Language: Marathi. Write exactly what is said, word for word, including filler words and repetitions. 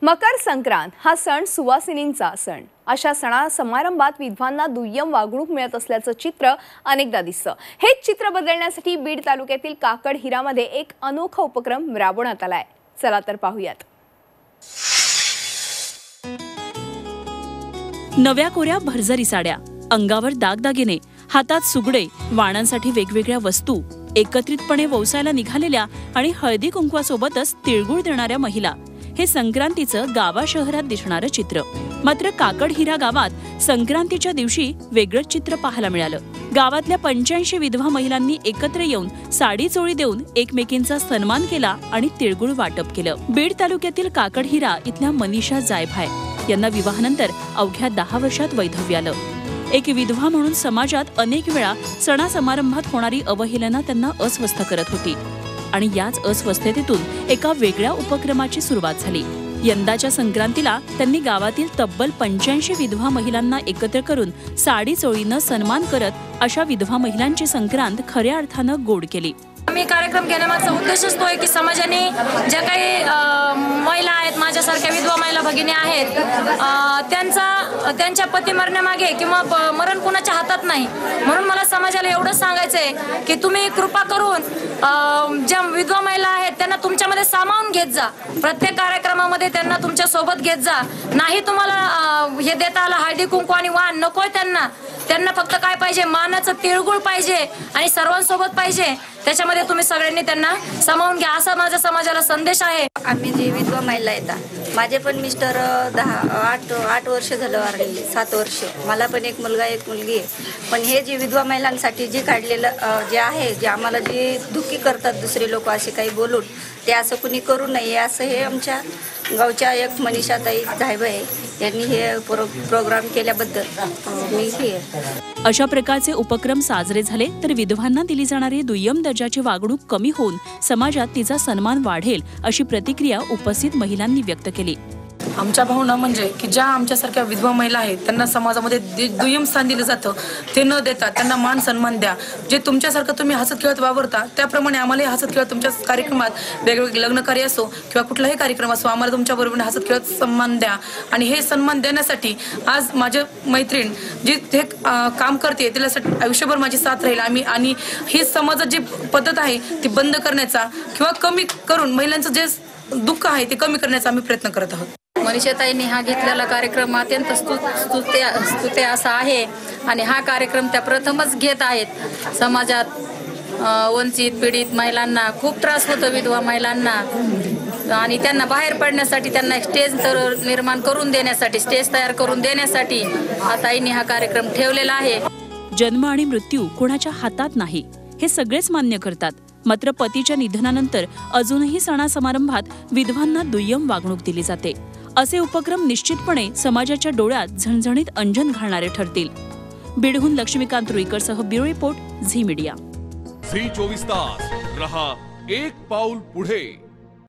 मकर संक्रांत हा सण सुवासिनींचा सण। अशा सणा समारंभात विधवांना दुय्यम वागणूक मिळत असल्याचं चित्र अनेकदा दिसतं। हेच चित्र बदलण्यासाठी बीड तालुक्यातील काकडहिरामध्ये एक अनोखा उपक्रम राबवण्यात आलाय। चला तर पाहूयात। नव्या कोऱ्या भरजरी साड्या, अंगावर दागदागिने, हातात सुगडे, वाणांसाठी वेगवेगळ्या वस्तू, एकत्रितपणे वौसायला निघालेल्या आणि हळदी कुंकवासोबतच तिळगुळ देणाऱ्या महिला, हे संक्रांतीचं गावा शहरात दिसणारं चित्र। मात्र काकडहिरा गावात संक्रांतीच्या दिवशी वेगळंच चित्र पाहायला मिळालं। गावातल्या पंच्याऐंशी विधवा महिलांनी एकत्र येऊन साडी चोळी देऊन एकमेकींचा सन्मान केला आणि तिळगुळ वाटप केलं। बीड तालुक्यातील काकडहिरा इथल्या मनीषा जायभाय यांना विवाहानंतर अवघ्या दहा वर्षात वैधव्य आलं। एक विधवा म्हणून समाजात अनेक वेळा सणा समारंभात होणारी अवहेलना त्यांना अस्वस्थ करत होती आणि याच अस्वस्थतेतून एका वेगळ्या उपक्रमाची सुरुवात झाली। यंदाच्या संक्रांतीला त्यांनी गावातील तब्बल पंच्याऐंशी विधवा महिलांना एकत्र करून साडी चोळीनं सन्मान करत अशा विधवा महिलांची संक्रांत खऱ्या अर्थानं गोड केली। आम्ही कार्यक्रम घेण्यामागचा उद्देशच तो आहे की समाजाने ज्या काही महिला आहेत, माझ्यासारख्या विधवा महिला भगिनी आहेत, त्यांचा त्यांच्या पती मरण्यामागे किंवा मरण कुणाच्या हातात नाही, म्हणून मला समाजाला एवढंच सांगायचं आहे की तुम्ही कृपा करून ज्या विधवा महिला आहेत त्यांना तुमच्यामध्ये सामावून घेत जा। प्रत्येक कार्यक्रमामध्ये त्यांना तुमच्या सोबत घेत जा। नाही तुम्हाला हे देता आलं हळदी कुंकू आणि वाण नकोय त्यांना, त्यांना फक्त काय पाहिजे, मानाचं तिळगुळ पाहिजे आणि सर्वांसोबत पाहिजे। त्याच्यामध्ये तुम्ही सगळ्यांनी त्यांना सामावून घ्या, असा माझा समाजाला संदेश आहे। आम्ही जी विधवा महिला येतात, माझे पण मिस्टर दहा आठ आठ वर्ष झालं वारलेले, सात वर्ष, मला पण एक मुलगा एक मुलगी आहे। पण हे जे विधवा महिलांसाठी जे काढलेलं जे आहे, जे आम्हाला जे दुःखी करतात दुसरे लोक असे काही बोलून, ते असं कुणी करू नये असं हे आमच्या गावच्या एक मनीषाताई जायभाय यांनी हे प्रो प्रोग्राम केल्याबद्दल मी हे। अशा प्रकारचे उपक्रम साजरे झाले तर विधवांना दिली जाणारी दुय्यम दर्जाची वागणूक कमी होऊन समाजात तिचा सन्मान वाढेल, अशी प्रतिक्रिया उपस्थित महिलांनी व्यक्त केली। आमच्या भावना म्हणजे की ज्या आमच्यासारख्या विधवा महिला आहेत त्यांना समाजामध्ये दुय्यम स्थान दिलं जातं, ते न देता त्यांना मान सन्मान द्या। जे तुमच्यासारखं तुम्ही हसत खेळत वावरता त्याप्रमाणे आम्हालाही हसत खेळत तुमच्या कार्यक्रमात वेगवेगळे लग्न कार्य असो किंवा कुठलाही कार्यक्रम असो, आम्हाला तुमच्या बरोबर हसत खेळत सन्मान द्या। आणि हे सन्मान देण्यासाठी आज माझे मैत्रीण जी हे काम करते तिला आयुष्यभर माझी साथ राहील आम्ही। आणि ही समाजात जी पद्धत आहे ती बंद करण्याचा किंवा कमी करून महिलांचं जे दुःख आहे ते कमी करण्याचा आम्ही प्रयत्न करत आहोत। मनीषाताईंनी हा घेतलेला कार्यक्रम अत्यंत स्तुत्य स्तुत्य असा आहे आणि हा कार्यक्रम त्या प्रथमच घेत आहेत। समाजात वंचित पीडित महिलांना खूप त्रास होतो, विधवा महिलांना, आणि त्यांना बाहेर पडण्यासाठी, त्यांना स्टेज तर निर्माण करून देण्यासाठी, स्टेज तयार करून देण्यासाठी ताईंनी हा कार्यक्रम ठेवलेला आहे। जन्म आणि मृत्यू कोणाच्या हातात नाही हे सगळेच मान्य करतात, मात्र पतीच्या निधनानंतर अजूनही सणा समारंभात विधवांना दुय्यम वागणूक दिली जाते। असे उपक्रम निश्चितपणे समाजाच्या डोळ्यात झणझणीत अंजन घालणारे ठरतील। बीडहून लक्ष्मीकांत रुईकरसह bureau report Zee media. Zee चोवीस तास रहा एक पाऊल पुढे।